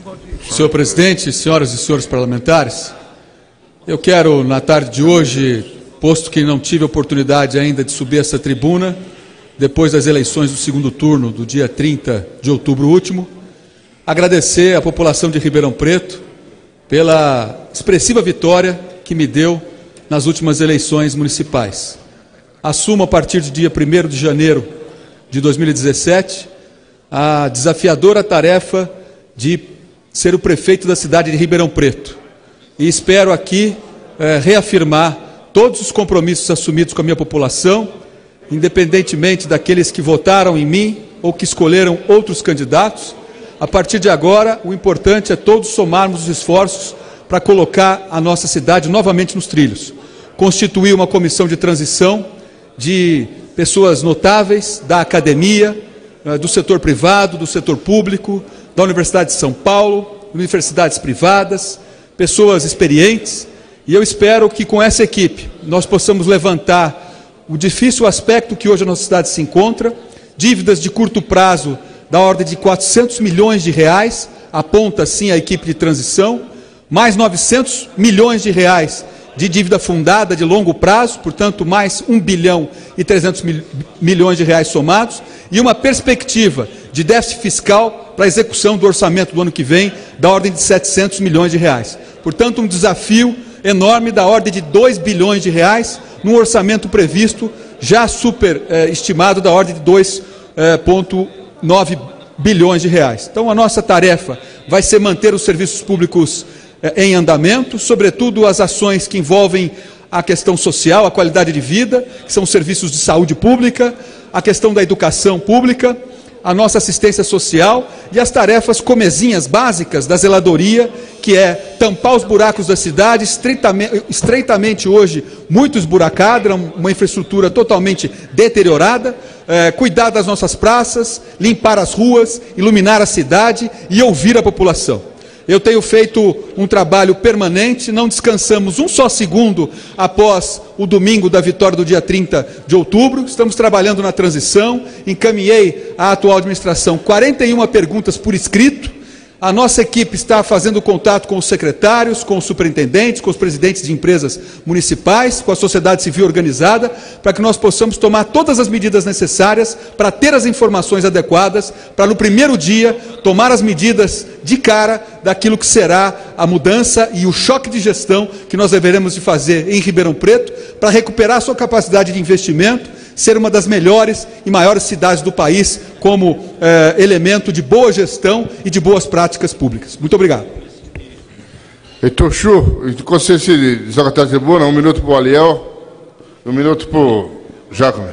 Senhor presidente, senhoras e senhores parlamentares, eu quero, na tarde de hoje, posto que não tive oportunidade ainda de subir essa tribuna, depois das eleições do segundo turno, do dia 30 de outubro último, agradecer à população de Ribeirão Preto pela expressiva vitória que me deu nas últimas eleições municipais. Assumo, a partir do dia 1º de janeiro de 2017, a desafiadora tarefa de ser o prefeito da cidade de Ribeirão Preto. E espero aqui reafirmar todos os compromissos assumidos com a minha população, independentemente daqueles que votaram em mim ou que escolheram outros candidatos. A partir de agora, o importante é todos somarmos os esforços para colocar a nossa cidade novamente nos trilhos. Constituir uma comissão de transição de pessoas notáveis da academia, do setor privado, do setor público, da Universidade de São Paulo, universidades privadas, pessoas experientes, e eu espero que com essa equipe nós possamos levantar o difícil aspecto que hoje a nossa cidade se encontra, dívidas de curto prazo da ordem de 400 milhões de reais, aponta sim a equipe de transição, mais 900 milhões de reais de dívida fundada de longo prazo, portanto mais 1 bilhão e 300 milhões de reais somados, e uma perspectiva de déficit fiscal para a execução do orçamento do ano que vem, da ordem de 700 milhões de reais. Portanto, um desafio enorme da ordem de 2 bilhões de reais, num orçamento previsto, já superestimado, da ordem de 2,9 bilhões de reais. Então, a nossa tarefa vai ser manter os serviços públicos em andamento, sobretudo as ações que envolvem a questão social, a qualidade de vida, que são os serviços de saúde pública, a questão da educação pública, a nossa assistência social e as tarefas comezinhas básicas da zeladoria, que é tampar os buracos da cidade, estreitamente hoje muito esburacada, uma infraestrutura totalmente deteriorada, cuidar das nossas praças, limpar as ruas, iluminar a cidade e ouvir a população. Eu tenho feito um trabalho permanente, não descansamos um só segundo após o domingo da vitória do dia 30 de outubro, estamos trabalhando na transição, encaminhei à atual administração 41 perguntas por escrito, a nossa equipe está fazendo contato com os secretários, com os superintendentes, com os presidentes de empresas municipais, com a sociedade civil organizada, para que nós possamos tomar todas as medidas necessárias para ter as informações adequadas, para no primeiro dia tomar as medidas de cara daquilo que será a mudança e o choque de gestão que nós deveremos de fazer em Ribeirão Preto, para recuperar sua capacidade de investimento, ser uma das melhores e maiores cidades do país como elemento de boa gestão e de boas práticas públicas. Muito obrigado. Heitor Chu, com licença, desacatar a tribuna, 1 minuto para o Aliel, 1 minuto para o Jacome.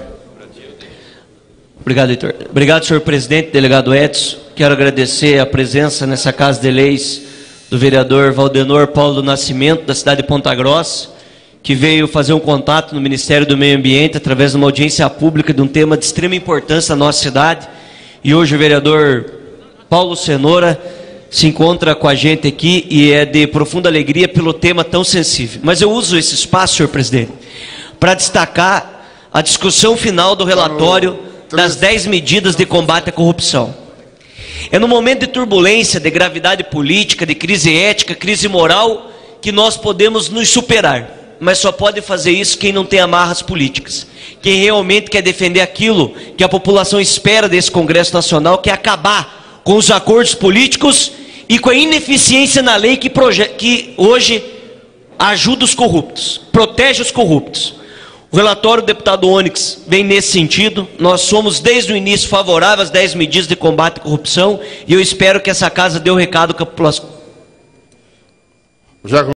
Obrigado, Heitor. Obrigado, senhor presidente, delegado Edson. Quero agradecer a presença nessa Casa de Leis do vereador Valdenor Paulo do Nascimento, da cidade de Ponta Grossa, que veio fazer um contato no Ministério do Meio Ambiente através de uma audiência pública de um tema de extrema importância na nossa cidade. E hoje o vereador Paulo Cenoura se encontra com a gente aqui e é de profunda alegria pelo tema tão sensível. Mas eu uso esse espaço, senhor presidente, para destacar a discussão final do relatório das 10 medidas de combate à corrupção. É no momento de turbulência, de gravidade política, de crise ética, crise moral, que nós podemos nos superar. Mas só pode fazer isso quem não tem amarras políticas, quem realmente quer defender aquilo que a população espera desse Congresso Nacional, que é acabar com os acordos políticos e com a ineficiência na lei que hoje ajuda os corruptos, protege os corruptos. O relatório do deputado Onyx vem nesse sentido. Nós somos desde o início favoráveis às 10 medidas de combate à corrupção e eu espero que essa casa dê o recado que a população...